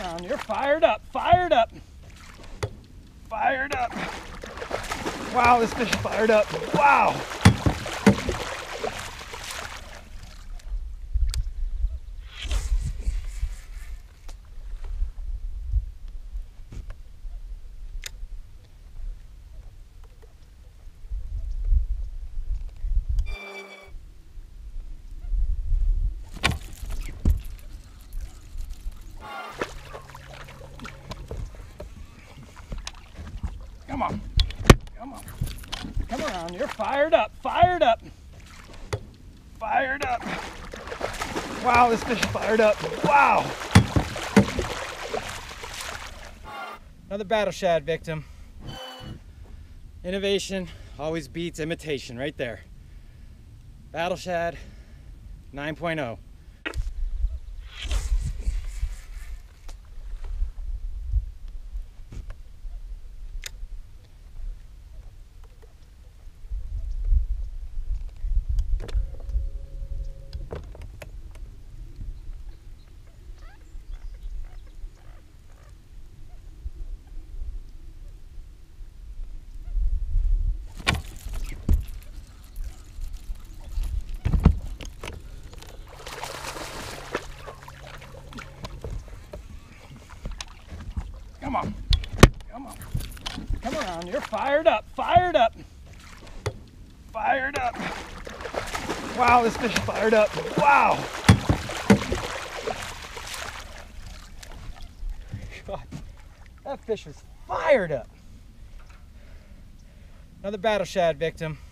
on, you're fired up, fired up, fired up. Wow, this fish is fired up. Wow. Come on, come on, come around, you're fired up, fired up, fired up. Wow, this fish is fired up, wow. Another battle shad victim. Innovation always beats imitation right there. Battle shad 9.0. Come on, come on, come around, you're fired up, fired up, fired up. Wow, this fish is fired up, wow. God, that fish is fired up. Another battle shad victim.